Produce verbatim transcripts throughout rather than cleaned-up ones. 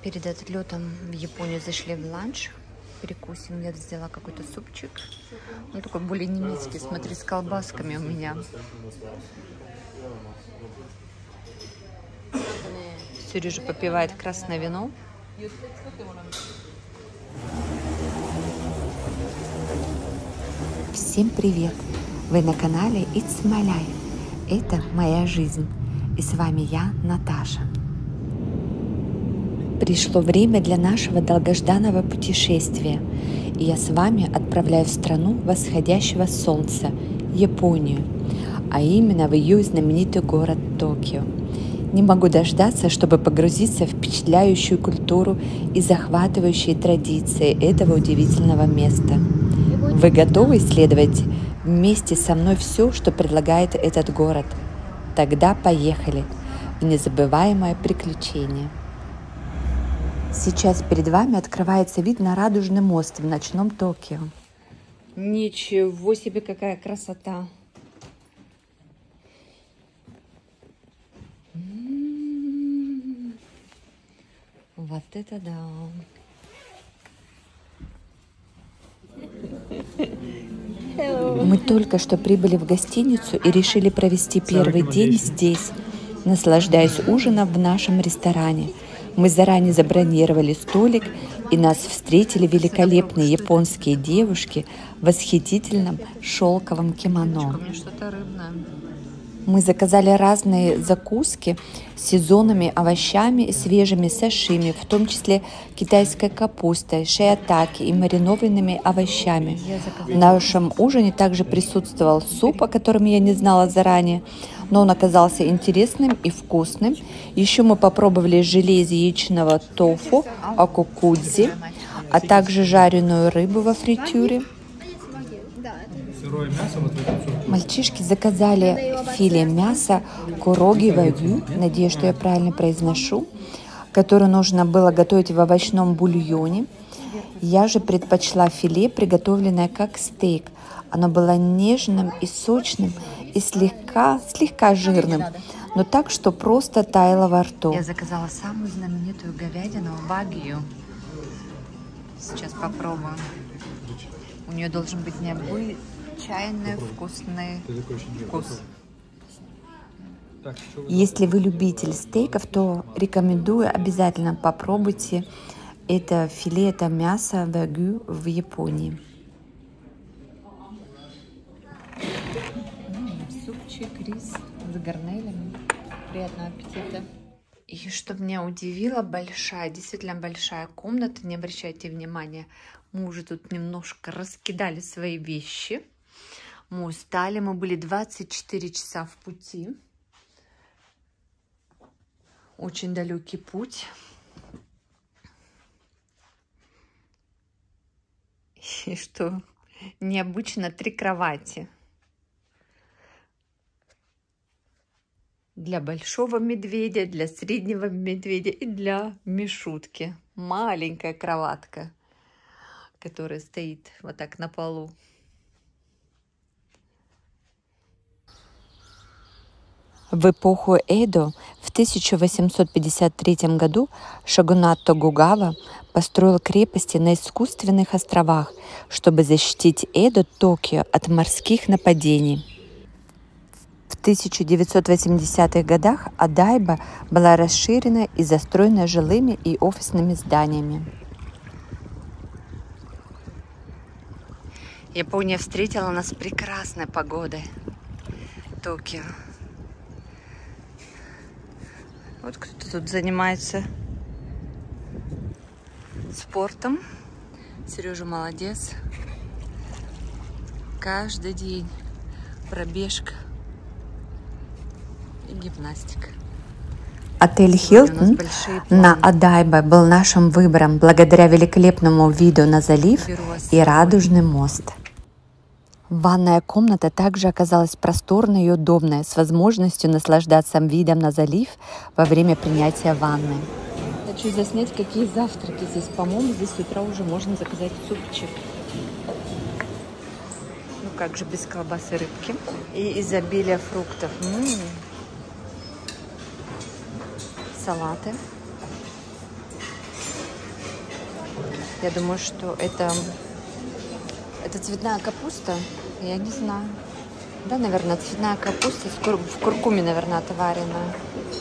Перед отлетом в Японию зашли в ланч. Перекусим. Я взяла какой-то супчик. Он такой более немецкий. Смотри, с колбасками у меня. Сережа попивает красное вино. Всем привет! Вы на канале It's My Life. Это моя жизнь. И с вами я, Наташа. Пришло время для нашего долгожданного путешествия. И я с вами отправляюсь в страну восходящего солнца, Японию. А именно в ее знаменитый город Токио. Не могу дождаться, чтобы погрузиться в впечатляющую культуру и захватывающие традиции этого удивительного места. Вы готовы исследовать вместе со мной все, что предлагает этот город? Тогда поехали в незабываемое приключение. Сейчас перед вами открывается вид на Радужный мост в ночном Токио. Ничего себе, какая красота! М-м-м. Вот это да! Мы только что прибыли в гостиницу и решили провести первый день здесь, наслаждаясь ужином в нашем ресторане. Мы заранее забронировали столик, и нас встретили великолепные японские девушки в восхитительном шелковом кимоно. Мы заказали разные закуски с сезонными овощами и свежими сашими, в том числе китайской капустой, шиатаки и маринованными овощами. В нашем ужине также присутствовал суп, о котором я не знала заранее, но он оказался интересным и вкусным. Еще мы попробовали желе из яичного тофу, окукудзи, а также жареную рыбу во фритюре. Мальчишки заказали филе мяса куроги вагю, надеюсь, что я правильно произношу, которое нужно было готовить в овощном бульоне. Я же предпочла филе, приготовленное как стейк. Оно было нежным и сочным, и слегка, слегка жирным, но так, что просто таяло во рту. Я заказала самую знаменитую говядину вагю. Сейчас попробую. У нее должен быть необычайный вкусный вкус. Если вы любитель стейков, то рекомендую, обязательно попробуйте это филе, это мясо вагю в Японии. Супчик, рис с гарнелями. Приятного аппетита. И что меня удивило, большая, действительно большая комната. Не обращайте внимания, мы уже тут немножко раскидали свои вещи. Мы устали, мы были двадцать четыре часа в пути. Очень далекий путь. И что необычно, три кровати. Для большого медведя, для среднего медведя и для мишутки. Маленькая кроватка, которая стоит вот так на полу. В эпоху Эдо в тысяча восемьсот пятьдесят третьем году шогунат Тогугава построил крепости на искусственных островах, чтобы защитить Эдо Токио от морских нападений. В тысяча девятьсот восьмидесятых годах Одайба была расширена и застроена жилыми и офисными зданиями. Япония встретила нас прекрасной погодой. Токио. Вот кто-то тут занимается спортом. Сережа молодец. Каждый день пробежка и гимнастика. Отель Хилтон на Одайбе был нашим выбором благодаря великолепному виду на залив и Радужный мост. Ванная комната также оказалась просторной и удобной, с возможностью наслаждаться видом на залив во время принятия ванны. Хочу заснять, какие завтраки здесь. По-моему, здесь с утра уже можно заказать супчик. Ну как же без колбасы, рыбки и изобилия фруктов. М-м-м. Салаты. Я думаю, что это, это цветная капуста. Я не знаю. Да, наверное, цветная капуста в, кур... в куркуме, наверное, отваренная.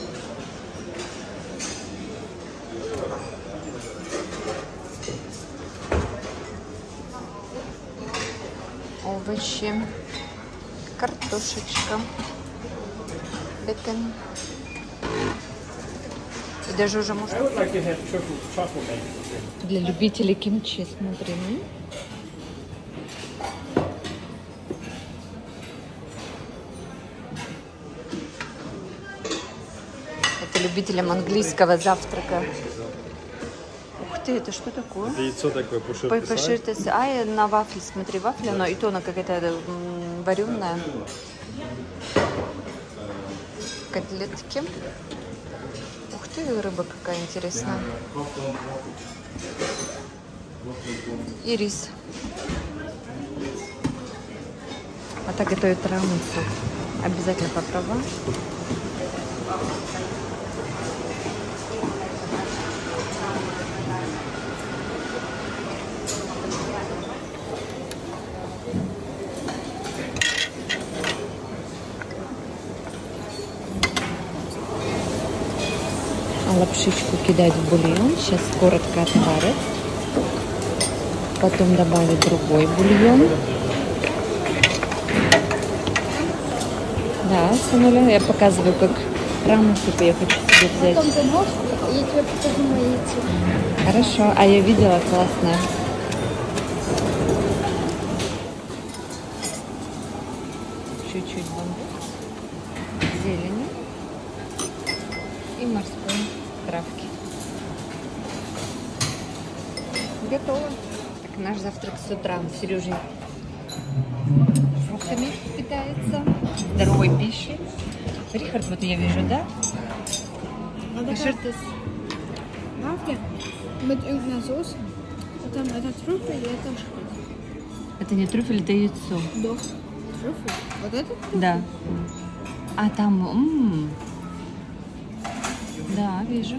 Овощи. Картошечка. Бекон. И даже уже можно... Для любителей кимчи, смотрим. Это любителям английского завтрака. Ух ты, это что такое? Это яйцо такое, пушертес. А, на вафле, смотри, вафля, но и то она какая-то вареная. Котлетки. Ух ты, рыба какая интересная. И рис. А так готовят рамусу. Обязательно попробуем. Лапшичку кидать в бульон. Сейчас коротко отварят. Потом добавить другой бульон. Да, сынуля, я показываю, как рамусу я хочу себе взять. Потом ты можешь, я тебе покажу мои яйца. Хорошо, а я видела, классно. Чуть-чуть бамбук, зелени и морской травки. Готово. Так, наш завтрак с утра. Сережа фруктами питается, здоровой пищей. Рихард, вот я вижу, да? Пушертес. Вафля mit irgendeiner Soße. Und dann это трюфель и это что? Это не трюфель, это яйцо. Doch. Трюфель? Вот это? Да. А там... М-м. Да, вижу.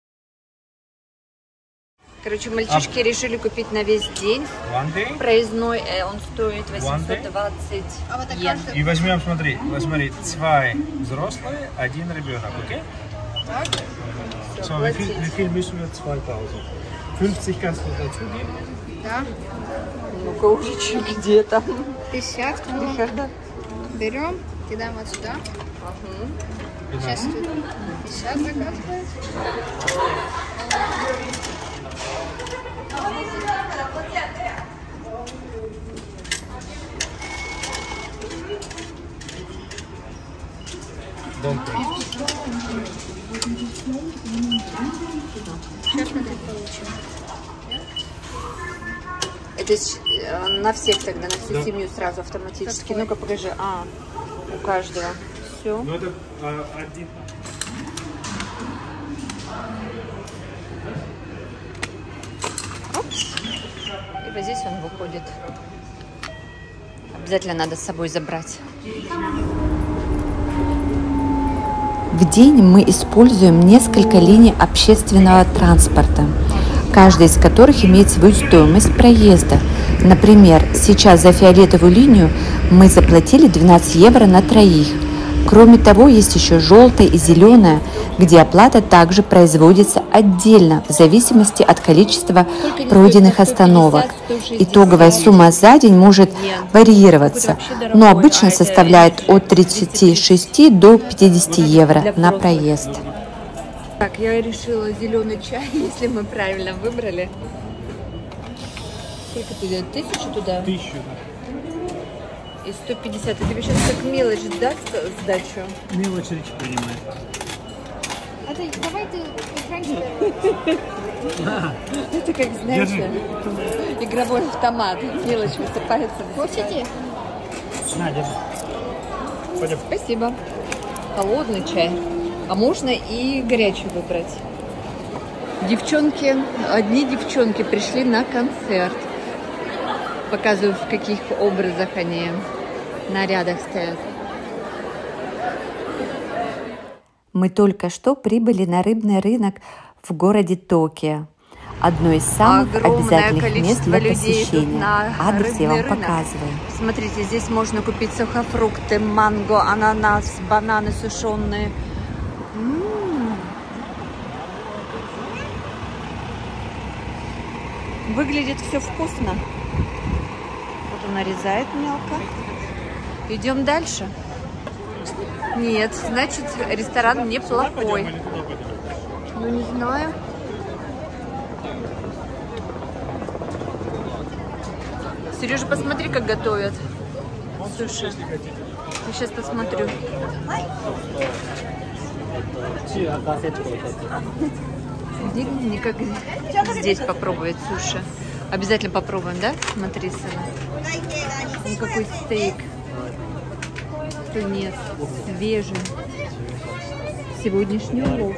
Короче, мальчишки а... решили купить на весь день. Проездной, э, он стоит восемьсот двадцать йен. И возьмем, смотри, смотри, zwei взрослые, один ребенок, окей? Так. So, wie viel, wie viel müssen wir? zweitausend. fünfzig kannst du dazu geben? Да. Ну-ка, уже где там? пятьдесят. Рихарда. Берем, кидаем вот сюда. Genau. Сейчас тут пятьдесят заказывает. Сейчас мы так получим. Это э, на всех тогда, на всю да. семью сразу автоматически. Ну-ка, покажи. А, у каждого. Все. Ну, это а, один. Опс. И вот здесь он выходит. Обязательно надо с собой забрать. В день мы используем несколько линий общественного транспорта, каждая из которых имеет свою стоимость проезда. Например, сейчас за фиолетовую линию мы заплатили двенадцать евро на троих. Кроме того, есть еще желтая и зеленая, где оплата также производится отдельно, в зависимости от количества пройденных остановок. Итоговая сумма за день может варьироваться, но обычно составляет от тридцати шести до пятидесяти евро на проезд. Так, я решила зеленый чай, если мы правильно выбрали. Сколько туда? Тысячу туда? Тысячу. И сто пятьдесят. И тебе сейчас как мелочь даст сдачу? Мелочь речь принимает. А ты, давай ты раньше. Это как, знаешь, игровой автомат. Мелочь высыпается. Хотите? На, держи. Пойдем. Спасибо. Холодный чай. А можно и горячий выбрать. Девчонки, одни девчонки пришли на концерт. Показываю, в каких образах они, нарядах стоят. Мы только что прибыли на рыбный рынок в городе Токио. Одно из самых Огромное обязательных мест для людей посещения. на Адрес я вам рынок. показываю. Смотрите, здесь можно купить сухофрукты, манго, ананас, бананы сушеные. М-м-м. Выглядит все вкусно. Вот он нарезает мелко. Идем дальше. Нет, значит, ресторан неплохой. Ну, не знаю. Сережа, посмотри, как готовят суши. Я сейчас посмотрю. Не как здесь попробовать суши. Обязательно попробуем, да? Смотри, Сына. Ну, какой стейк. Тунец. Свежий. Сегодняшний улов.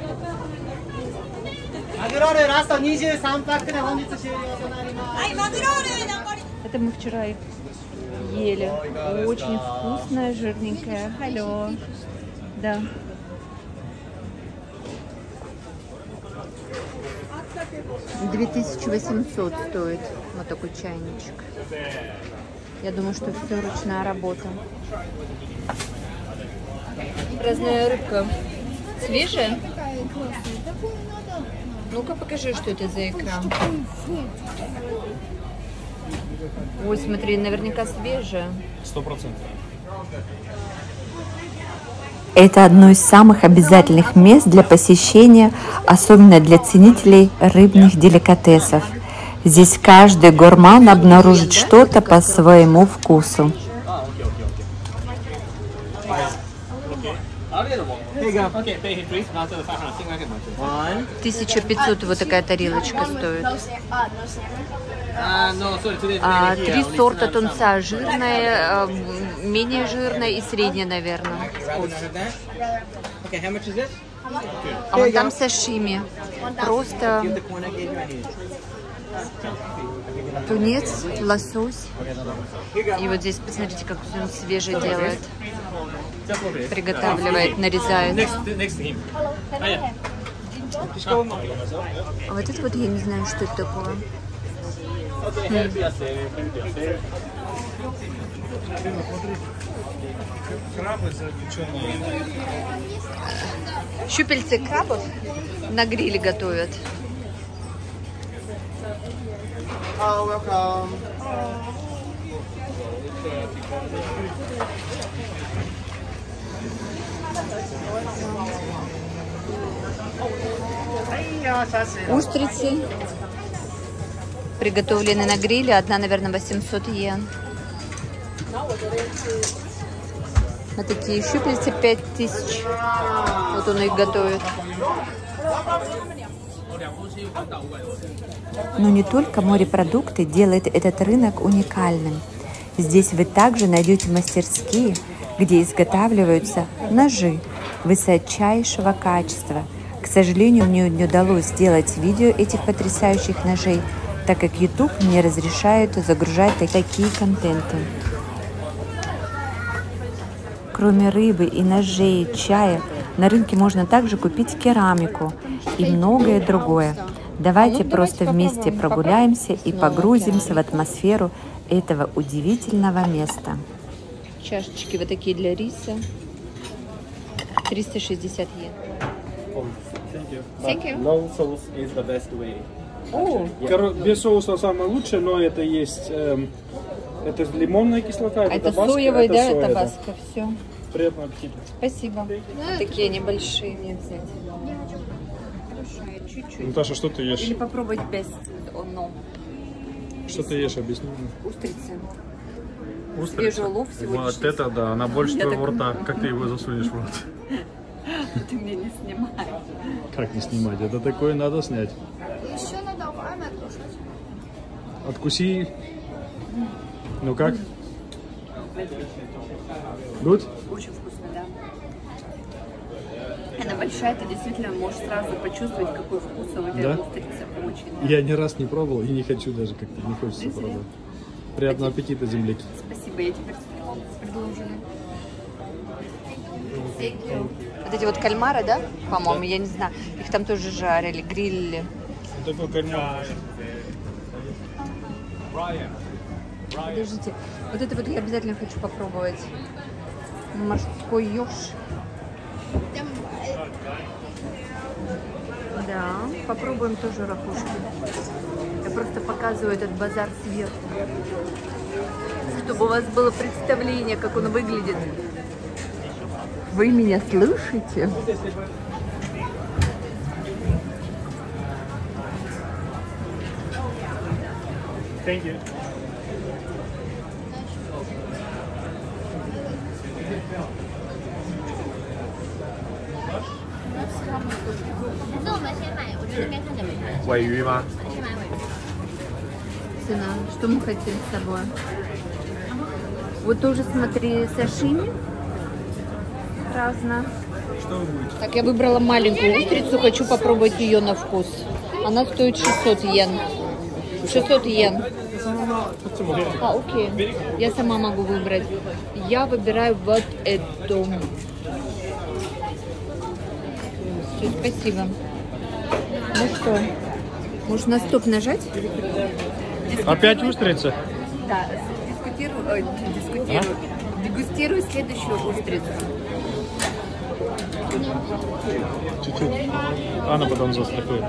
Это мы вчера их ели. Очень вкусная, жирненькая. Алло. Да. две тысячи восемьсот стоит вот такой чайничек. Я думаю, что все ручная работа. Разная рыбка. Свежая? Ну-ка покажи, что это за икра. Ой, смотри, наверняка свежая. Сто процентов. Это одно из самых обязательных мест для посещения, особенно для ценителей рыбных деликатесов. Здесь каждый гурман обнаружит что-то по своему вкусу. тысяча пятьсот вот такая тарелочка стоит. А, три сорта тунца. Жирная, менее жирная и средняя, наверное. А вот там сашими. Просто тунец, лосось. И вот здесь, посмотрите, как он свежий делает. Приготавливает, нарезает. А вот это вот я не знаю, что это такое. Хм. Щупельцы крабов на гриле готовят. Oh, welcome. Устрицы приготовлены на гриле. Одна, наверное, восемьсот йен. А такие щупальцы пять тысяч. Вот он их готовит. Но не только морепродукты делает этот рынок уникальным. Здесь вы также найдете мастерские, где изготавливаются ножи высочайшего качества. К сожалению, мне не удалось сделать видео этих потрясающих ножей, так как YouTube не разрешает загружать такие контенты. Кроме рыбы и ножей, чая, на рынке можно также купить керамику и многое другое. Давайте просто вместе прогуляемся и погрузимся в атмосферу этого удивительного места. Чашечки вот такие для риса. триста шестьдесят йен. Thank you. No sauce is the best way. О, Без соуса самое лучшее, но это есть эм, это лимонная кислота, это, это табаско, соевый, это да, соя, табаско. Все. Приятного аппетита. Спасибо. Вот такие небольшие мне взять. Чуть-чуть. Наташа, что ты ешь? Или попробовать без оно. Что ты ешь, объясни. Устрицы. Устрица? Свежий улов сегодня. Вот это да, она больше Я твоего так- рта. Как ты его засунешь в рот? Ты меня не снимаешь. Как не снимать? Это такое надо снять. Еще надо auf einmal кушать. Откуси. Ну как? Good? Очень вкусно, да. Она большая, ты действительно можешь сразу почувствовать, какой вкус у этой Да? устрицы. Очень. Да. Я ни раз не пробовал и не хочу даже, как-то не хочется пробовать. Приятного аппетита, земляки. Спасибо, я теперь продолжу. Вот эти вот кальмары, да, по-моему, я не знаю. Их там тоже жарили, грилили. Такой корняк. Подождите, вот это вот я обязательно хочу попробовать. Морской еж. Да, попробуем тоже ракушки. Я просто показываю этот базар сверху, чтобы у вас было представление, как он выглядит. Вы меня слышите? Thank you. Цена. Что мы хотим с собой? Вот тоже смотри, сашими. Разно. Что вы будете? Так, я выбрала маленькую устрицу, хочу попробовать ее на вкус. Она стоит шестьсот йен. шестьсот йен. А, окей. Я сама могу выбрать. Я выбираю вот эту. Все, спасибо. Ну что, может на стоп нажать? Опять устрица? Да, дискутирую, ой, дискутирую. А? Дегустирую следующую устрицу. Чуть-чуть. Она потом застрахует.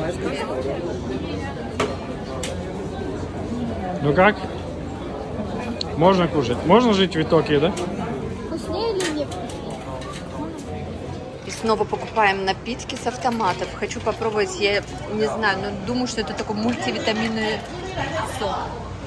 Ну как? Можно кушать? Можно жить в Итоке, да? Вкуснее или нет? И снова покупаем напитки с автоматов. Хочу попробовать, я не знаю, но думаю, что это такой мультивитаминный сок.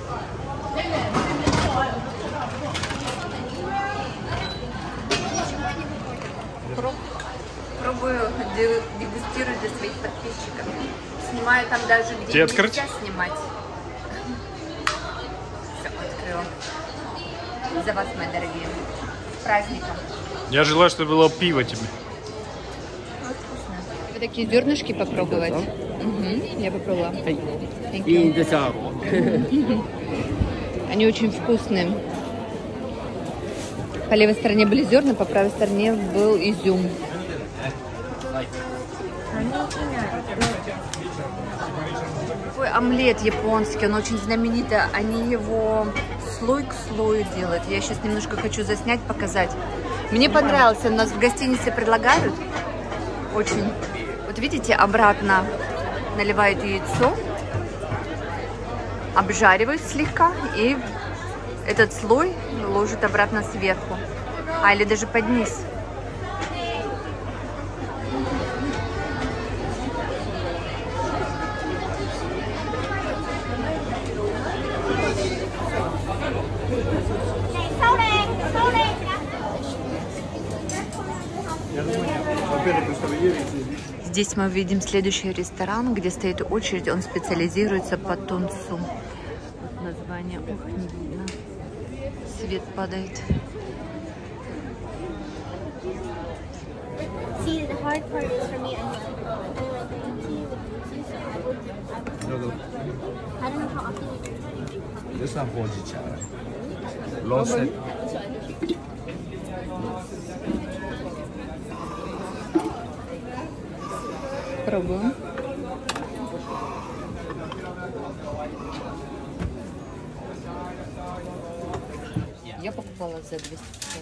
Пробую, дегустирую для своих подписчиков. Снимаю там даже, где Тебе открыть? нельзя снимать. Все, открыла. За вас, мои дорогие. С праздником. Я желаю, чтобы было пиво тебе. Вы такие зернышки попробовать? Угу, я попробовала. Thank you. Они очень вкусные. По левой стороне были зерна, по правой стороне был изюм. Такой омлет японский, он очень знаменитый. Они его слой к слою делают. Я сейчас немножко хочу заснять, показать. Мне понравился, нас в гостинице предлагают. Очень. Вот видите, обратно наливают яйцо, обжаривают слегка и этот слой ложат обратно сверху. А, или даже под низ. Здесь мы видим следующий ресторан, где стоит очередь. Он специализируется по тунцу. Вот название. Ох, не видно. Свет падает. See, the hard part is for me. I don't know how often you do This one for Jicha. Lost it. Пробуем. Я покупала за двести пятьдесят.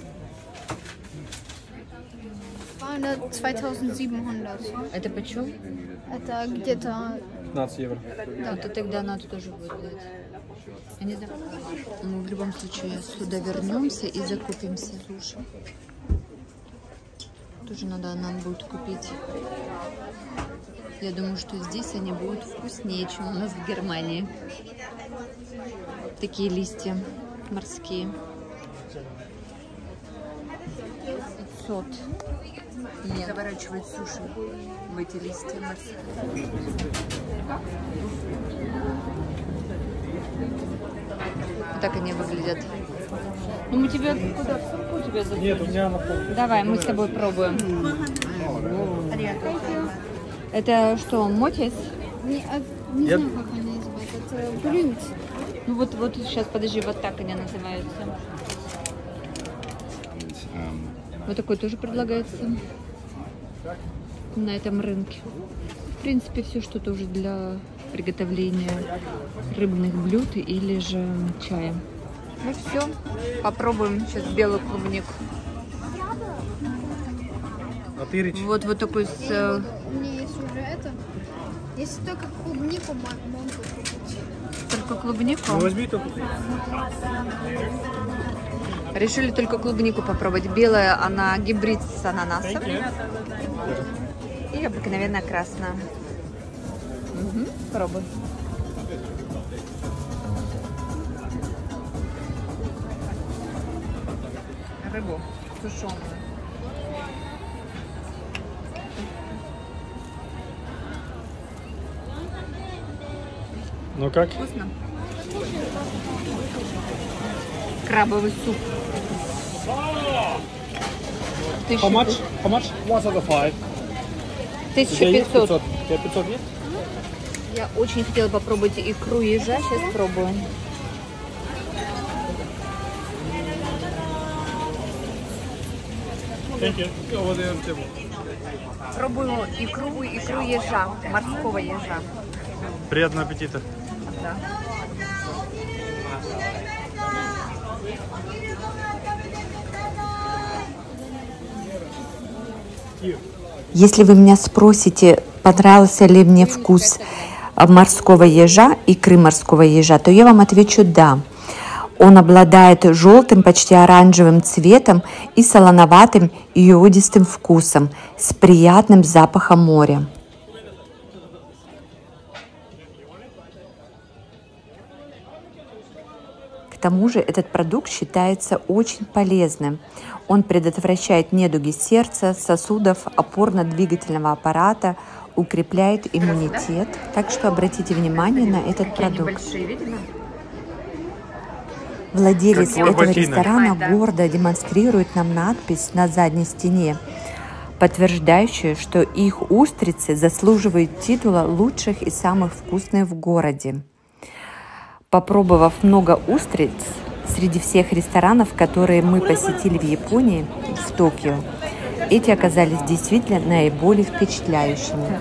zweitausendsiebenhundert. Это почем? Это где-то... пятнадцать евро. Да, то тогда надо тоже будет. Я не знаю. Мы в любом случае сюда вернемся и закупимся. Суши. Тоже надо нам будет купить. Я думаю, что здесь они будут вкуснее, чем у нас в Германии. Такие листья морские. пятьсот. Нет. Заворачивают суши в эти листья морские. Вот так они выглядят. Ну мы тебя куда? В сумку тебя засунем? Нет, у меня на пол. Давай, мы с тобой пробуем. Это что, мотис? Не, а, не Я- знаю, как они называются. Это брюнт. Ну вот, вот сейчас, подожди, вот так они называются. Вот такой тоже предлагается на этом рынке. В принципе, все что-то уже для приготовления рыбных блюд или же чая. Ну все, попробуем сейчас белую клубнику. А ты, Рич? Вот, вот такой с... э, У меня есть уже это. Если только клубнику могу купить. только клубнику. Ну возьми только. Решили только клубнику попробовать. Белая, она гибрид с ананасом. И обыкновенно красная. Угу. Пробуй. Рыбу сушеную. Ну как? Вкусно. Крабовый суп. How much? How much? What's the five? тысяча пятьсот. У тебя пятьсот нет? Я очень хотела попробовать икру ежа. Сейчас пробуем. Thank you. Over there table. Пробую икру, икру ежа, морского ежа. Приятного аппетита. Да. Если вы меня спросите, понравился ли мне вкус морского ежа, икры морского ежа, то я вам отвечу «да». Он обладает желтым, почти оранжевым цветом и солоноватым и йодистым вкусом с приятным запахом моря. К тому же этот продукт считается очень полезным. Он предотвращает недуги сердца, сосудов, опорно-двигательного аппарата, укрепляет иммунитет. Так что обратите внимание на этот продукт. Владелец Как этого ботинок. ресторана гордо демонстрирует нам надпись на задней стене, подтверждающую, что их устрицы заслуживают титула лучших и самых вкусных в городе. Попробовав много устриц среди всех ресторанов, которые мы посетили в Японии, в Токио, эти оказались действительно наиболее впечатляющими.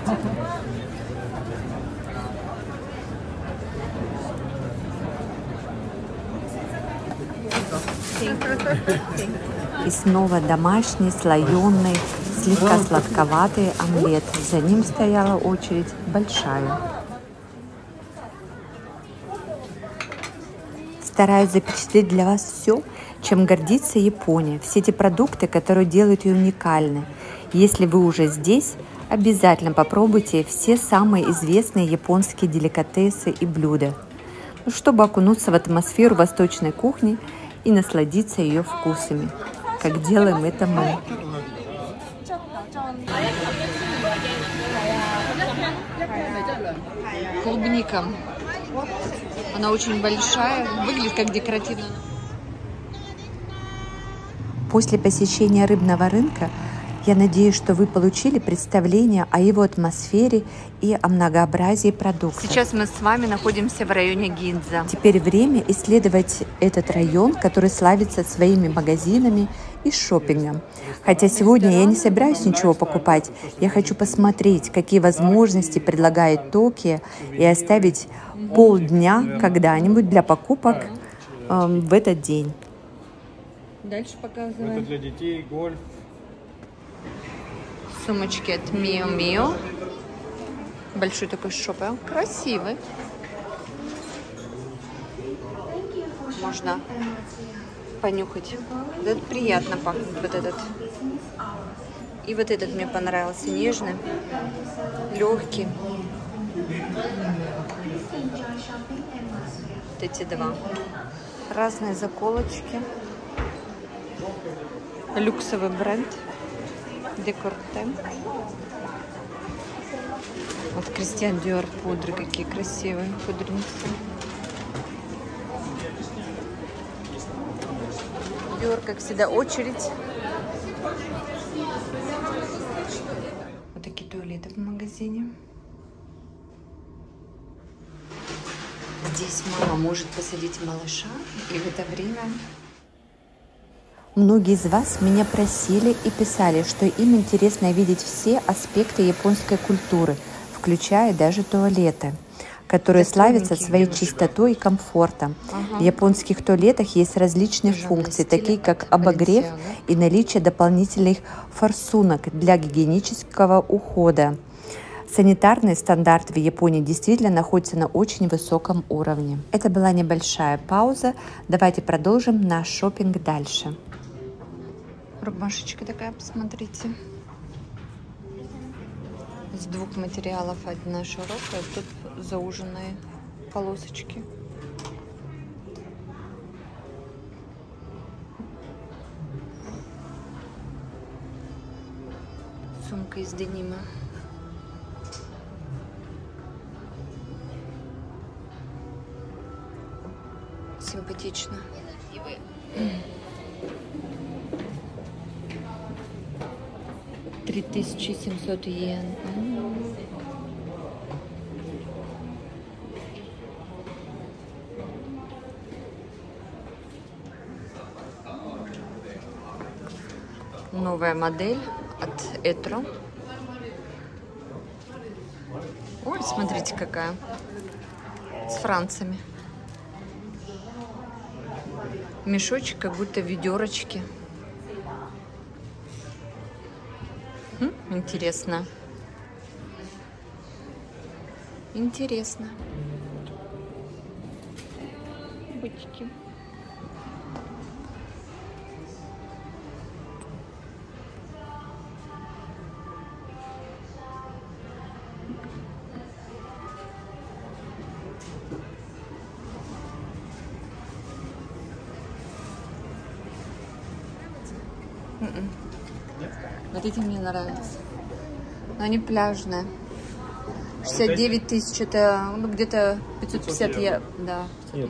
И снова домашний, слоеный, слегка сладковатый омлет. За ним стояла очередь большая. Стараюсь запечатлеть для вас все, чем гордится Япония, все те продукты, которые делают ее уникальной. Если вы уже здесь, обязательно попробуйте все самые известные японские деликатесы и блюда, чтобы окунуться в атмосферу восточной кухни и насладиться ее вкусами, как делаем это мы. Клубника. Она очень большая, выглядит как декоративная. После посещения рыбного рынка я надеюсь, что вы получили представление о его атмосфере и о многообразии продуктов. Сейчас мы с вами находимся в районе Гинза. Теперь время исследовать этот район, который славится своими магазинами и шопингом. Хотя сегодня я не собираюсь ничего покупать. Я хочу посмотреть, какие возможности предлагает Токио, и оставить полдня когда-нибудь для покупок э, в этот день. Дальше показываем. Это для детей, гольф. Сумочки от Мио Мио. Большой такой шопер. Красивый. Можно понюхать. Да, приятно пахнет вот этот. И вот этот мне понравился. Нежный, легкий. Вот эти два. Разные заколочки. Люксовый бренд. Декорте. Вот Кристиан Диор пудры, какие красивые пудреницы. Диор, как всегда, очередь. Вот такие туалеты в магазине. Здесь мама может посадить малыша, и в это время... Многие из вас меня просили и писали, что им интересно видеть все аспекты японской культуры, включая даже туалеты, которые славятся своей чистотой и комфортом. Ага. В японских туалетах есть различные Уже функции, такие как обогрев и наличие дополнительных форсунок для гигиенического ухода. Санитарные стандарты в Японии действительно находятся на очень высоком уровне. Это была небольшая пауза. Давайте продолжим наш шопинг дальше. Рубашечка такая, посмотрите. Из двух материалов одна широкая, тут зауженные полосочки. Сумка из денима. Симпатично. три тысячи семьсот йен. Новая модель от Этро. Ой, смотрите какая. С францами. Мешочек, как будто ведерочки. Хм, интересно. Интересно. Бычки. Mm-mm. Вот эти мне нравятся. Но они пляжные. шестьдесят девять тысяч, это ну, где-то пятьсот пятьдесят евро. Да. Нет.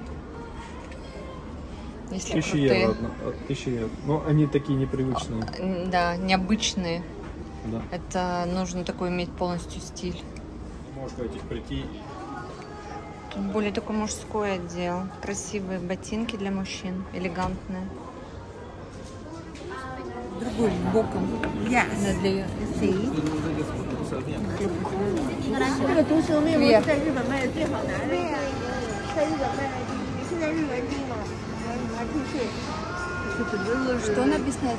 Если тысяча евро. Тысяча евро. Но они такие непривычные. А, да, необычные. Да. Это нужно такой иметь полностью стиль. Можно этих прийти. Тут более такой мужской отдел. Красивые ботинки для мужчин. Элегантные. Другой боком. Yes. Да, для... See? 这个毒蛇面膜是在日本卖的最好拿的。对呀，在日本卖的，现在日文低嘛，拿出去。 Что написано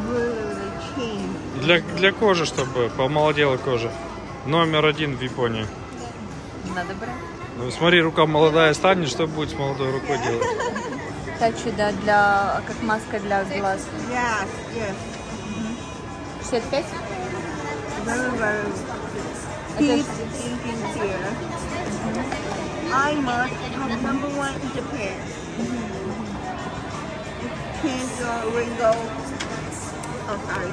Для, для кожи, чтобы помолодела кожа. Номер один в Японии. Надо брать. Ну, смотри, рука молодая станет, что будет с молодой рукой делать? Тачи, да, для, как маска для глаз. Yes, yes. шестьдесят пять? Very, very deep thinking here. I must have number one in Japan. Change your wrinkle. Oh, sorry.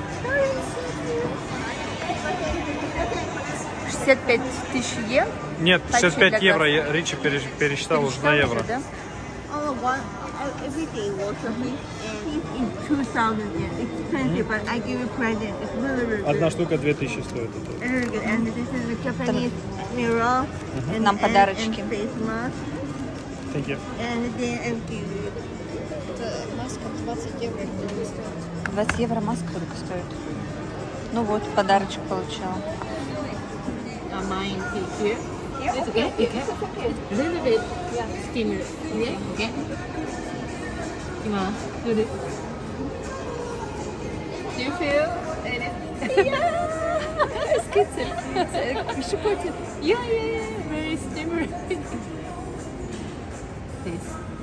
шестьдесят пять тысяч йен? Нет, шестьдесят пять евро. Я, Ричи пересчитал уже на евро. Да? Oh, one, everything was a piece in two thousand yen. It's expensive, but I give you present. It's really, really good. Одна штука две тысячи стоит. Really good. And this is a Japanese mirror. And, Нам подарочки. And, and face mask. Thank you. And then I give you. Маска двадцать евро. двадцать евро маска только стоит. Ну вот, подарочек получила. Uh, mine here. Yeah, it's okay. Okay. okay. A little bit stimulus. Yeah. Okay. Come on, do this. Do you feel anything? Yeah. It's kitzig. Шипотит. Yeah, yeah, yeah. Very stimulating. This.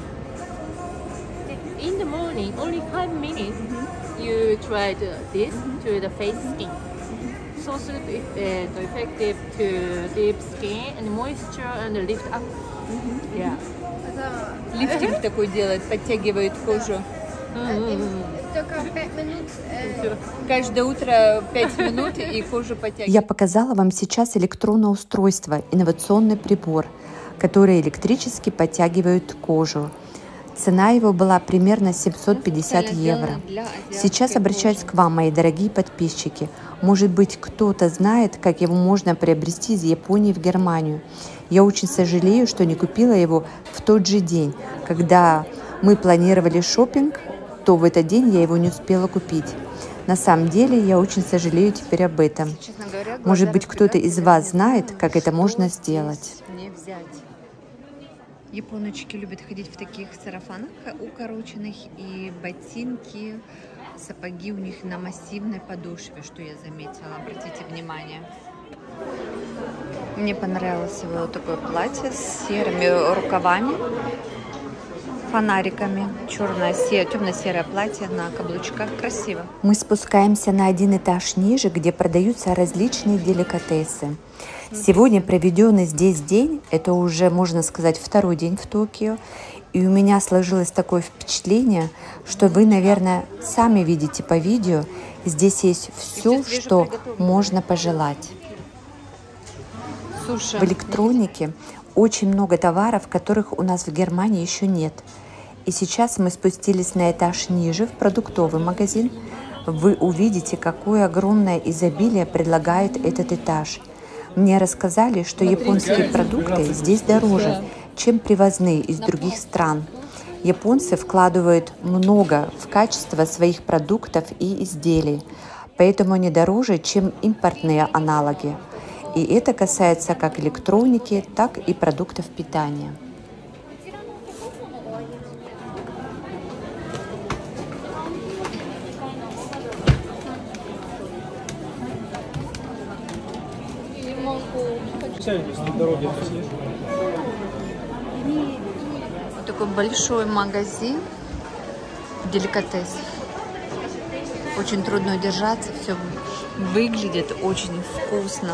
In the morning, only five minutes. Mm-hmm. You tried uh, this mm-hmm. to the face skin. So uh, effective to deep skin and moisture and lift up. Mm-hmm. Yeah. Лифтинг такой делает, подтягивает кожу. Только пять минут. Каждое утро пять минут и кожу подтягивает. Я показала вам сейчас электронное устройство, инновационный прибор, который электрически подтягивает кожу. Цена его была примерно семьсот пятьдесят евро. Сейчас обращаюсь к вам, мои дорогие подписчики. Может быть, кто-то знает, как его можно приобрести из Японии в Германию. Я очень сожалею, что не купила его в тот же день. Когда мы планировали шопинг, то в этот день я его не успела купить. На самом деле, я очень сожалею теперь об этом. Говоря, Может быть, кто-то из вас знает, как это можно сделать. Не взять. Японочки любят ходить в таких сарафанах укороченных, и ботинки, сапоги у них на массивной подошве, что я заметила. Обратите внимание. Мне понравилось вот такое платье с серыми рукавами, фонариками. Черное, темно-серое платье на каблучках. Красиво. Мы спускаемся на один этаж ниже, где продаются различные деликатесы. Сегодня проведенный здесь день, это уже, можно сказать, второй день в Токио. И у меня сложилось такое впечатление, что вы, наверное, сами видите по видео, здесь есть все, что можно пожелать. В электронике очень много товаров, которых у нас в Германии еще нет. И сейчас мы спустились на этаж ниже, в продуктовый магазин. Вы увидите, какое огромное изобилие предлагает этот этаж. Мне рассказали, что японские продукты здесь дороже, чем привозные из других стран. Японцы вкладывают много в качество своих продуктов и изделий, поэтому они дороже, чем импортные аналоги. И это касается как электроники, так и продуктов питания. Вот такой большой магазин деликатесов. Очень трудно удержаться, все выглядит очень вкусно.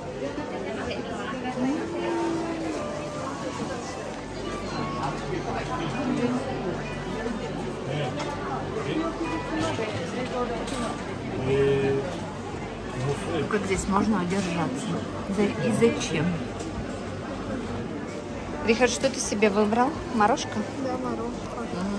Как здесь можно удержаться? И зачем? Рихард, что ты себе выбрал? Морожка? Да, морожка.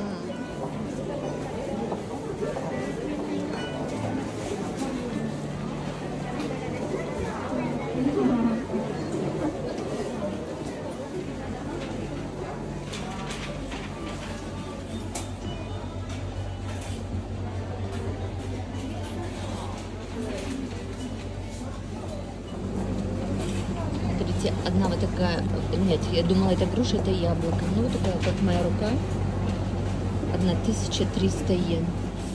Одна вот такая, нет, я думала, это груша, это яблоко. Ну, вот такая, как моя рука. тысяча триста йен.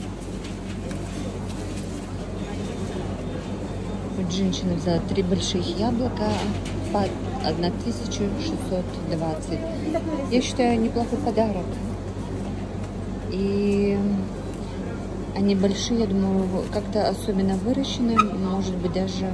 Вот женщина взяла три больших яблока по тысяча шестьсот двадцать. Я считаю, неплохой подарок. И они большие, я думаю, как-то особенно выращены, может быть, даже...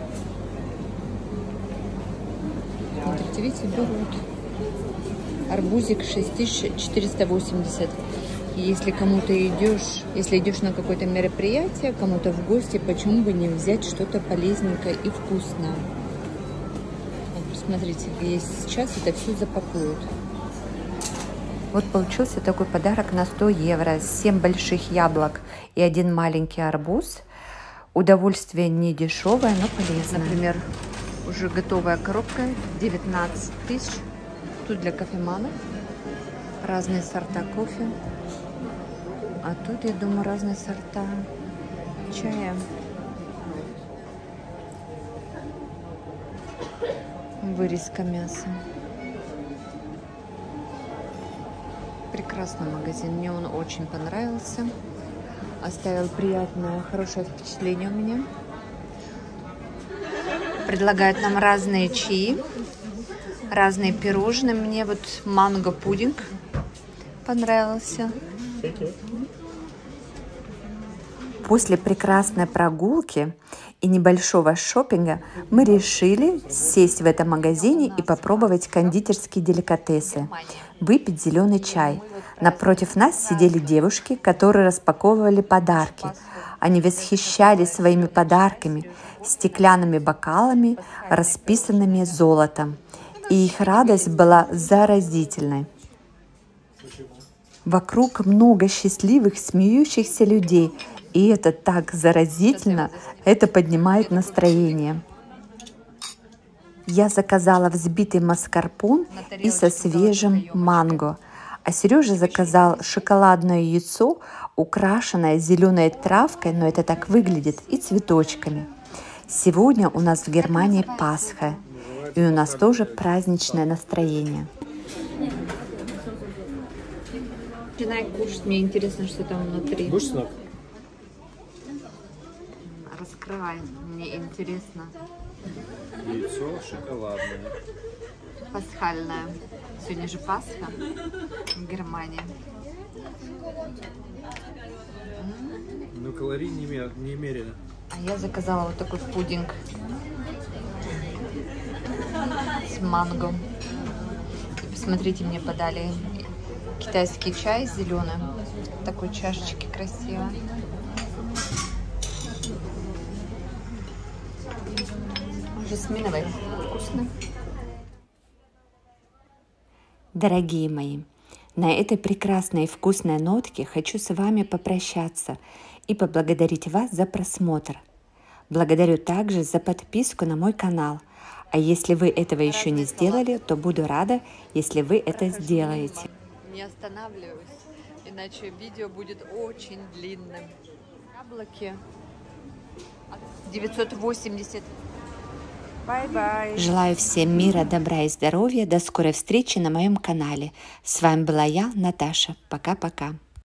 Видите, берут. Арбузик шесть тысяч четыреста восемьдесят. И если кому-то идешь, если идешь на какое-то мероприятие, кому-то в гости, почему бы не взять что-то полезненькое и вкусное? Вот, посмотрите, есть сейчас это все запакуют. Вот получился такой подарок на сто евро. семь больших яблок и один маленький арбуз. Удовольствие не дешевое, но полезное. Например, уже готовая коробка, девятнадцать тысяч. Тут для кофеманов разные сорта кофе. А тут, я думаю, разные сорта чая. Вырезка мяса. Прекрасный магазин. Мне он очень понравился. Оставил приятное, хорошее впечатление у меня. Предлагают нам разные чаи, разные пирожные. Мне вот манго-пудинг понравился. После прекрасной прогулки и небольшого шопинга мы решили сесть в этом магазине и попробовать кондитерские деликатесы, выпить зеленый чай. Напротив нас сидели девушки, которые распаковывали подарки. Они восхищались своими подарками, стеклянными бокалами, расписанными золотом. И их радость была заразительной. Вокруг много счастливых, смеющихся людей. И это так заразительно, это поднимает настроение. Я заказала взбитый маскарпоне и со свежим манго. А Сережа заказал шоколадное яйцо, украшенное зеленой травкой, но это так выглядит, и цветочками. Сегодня у нас в Германии Пасха, и у нас тоже праздничное настроение. Начинай кушать, мне интересно, что там внутри. Будешь снова? Раскрывай, мне интересно. Яйцо шоколадное. Пасхальное. Сегодня же Пасха в Германии. Но калорий не, мер, не мерено. А я заказала вот такой пудинг с манго. И посмотрите, мне подали китайский чай зеленый. В такой чашечке красиво. Жасминовый. Вкусно. Дорогие мои, на этой прекрасной и вкусной нотке хочу с вами попрощаться и поблагодарить вас за просмотр. Благодарю также за подписку на мой канал. А если вы этого еще не сделали, то буду рада, если вы это сделаете. Не останавливаюсь, иначе видео будет очень длинным. Яблоки девятьсот восемьдесят. Бай-бай. Желаю всем мира, добра и здоровья. До скорой встречи на моем канале. С вами была я, Наташа. Пока-пока.